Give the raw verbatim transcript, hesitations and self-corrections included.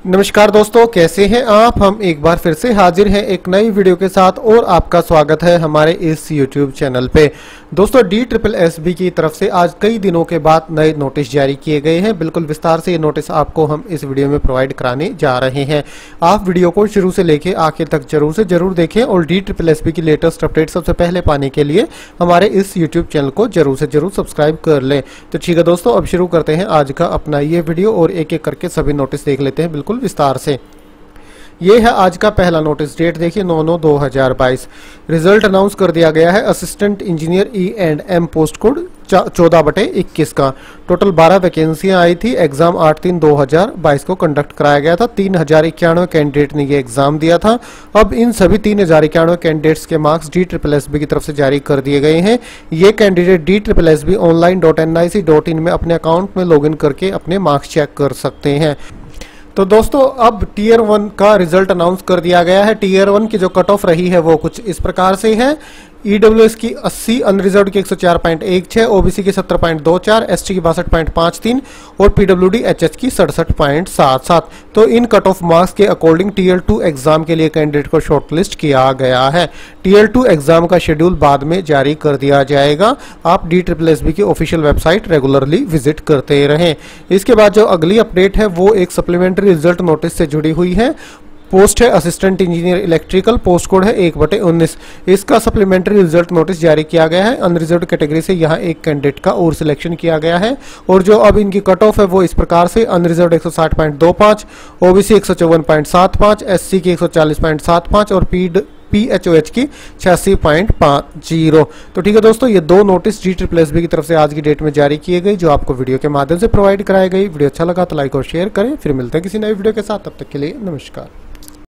नमस्कार दोस्तों, कैसे हैं आप। हम एक बार फिर से हाजिर हैं एक नई वीडियो के साथ और आपका स्वागत है हमारे इस यूट्यूब चैनल पे। दोस्तों, डी ट्रिपल एस बी की तरफ से आज कई दिनों के बाद नए नोटिस जारी किए गए हैं। बिल्कुल विस्तार से ये नोटिस आपको हम इस वीडियो में प्रोवाइड कराने जा रहे हैं। आप वीडियो को शुरू से लेकर आखिर तक जरूर से जरूर देखें और डी ट्रिपल एस बी की लेटेस्ट अपडेट सबसे पहले पाने के लिए हमारे इस यूट्यूब चैनल को जरूर से जरूर सब्सक्राइब कर लें। तो ठीक है दोस्तों, अब शुरू करते हैं आज का अपना ये वीडियो और एक एक करके सभी नोटिस देख लेते हैं बिल्कुल विस्तार से। ये है आज का पहला नोटिस। डेट देखिए नौ नौ दो हजार बाईस। रिजल्ट अनाउंस कर दिया गया है assistant engineer E and M post code चौदह बटे इक्कीस का। टोटल बारह वैकेंसियां आई थी। एग्जाम आठ तीन दो हजार बाईस को कंडक्ट कराया गया था। तीन हजार इक्यानवे कैंडिडेट ने ये एग्जाम दिया था। अब इन सभी तीन हजार इक्यानवे कैंडिडेट्स के marks D triple S B की तरफ से जारी कर दिए गए हैं। ये candidate D triple S B online dot N I C dot in में अपने अकाउंट में लॉग इन करके अपने मार्क्स चेक कर सकते हैं। तो दोस्तों, अब टीयर वन का रिजल्ट अनाउंस कर दिया गया है। टीयर वन की जो कट ऑफ रही है वो कुछ इस प्रकार से है। ईडब्ल्यूएस की अस्सी, अनरिजर्व्ड की एक सौ चार पॉइंट एक छह, ओबीसी की सत्तर पॉइंट दो चार, एसटी की बासठ पॉइंट पाँच तीन और पीडब्ल्यूडी एचएच की सड़सठ पॉइंट सात सात। तो इन कट ऑफ मार्क्स के अकॉर्डिंग टीयर टू एग्जाम के लिए कैंडिडेट को शॉर्टलिस्ट किया गया है। टीयर टू एग्जाम का शेड्यूल बाद में जारी कर दिया जाएगा। आप डी ट्रिपल एस बी की ऑफिशियल वेबसाइट रेगुलरली विजिट करते रहें। इसके बाद जो अगली अपडेट है वो एक सप्लीमेंट्री रिजल्ट नोटिस से जुड़ी हुई है। पोस्ट है assistant engineer electrical, post code है एक बटे उन्नीस। इसका सप्लीमेंट्री रिजल्ट नोटिस जारी किया गया है। अनरिजर्व्ड कैटेगरी से यहाँ एक कैंडिडेट का और सिलेक्शन किया गया है और जो अब इनकी कट ऑफ है वो इस प्रकार से। अनरिजर्व्ड एक सौ साठ पॉइंट दो पाँच, ओबीसी एक सौ चौवन पॉइंट सात पाँच, एससी की एक सौ चालीस पॉइंट सात पाँच और पीड पीएचओएच की छियासी पॉइंट पाँच जीरो। तो ठीक है दोस्तों, ये दो notice D triple S B की तरफ से आज की डेट में जारी किए गए जो आपको वीडियो के माध्यम से प्रोवाइड कराई गई। वीडियो अच्छा लगा तो लाइक और शेयर करें। फिर मिलते हैं किसी नई वीडियो के साथ, तब तक के लिए नमस्कार।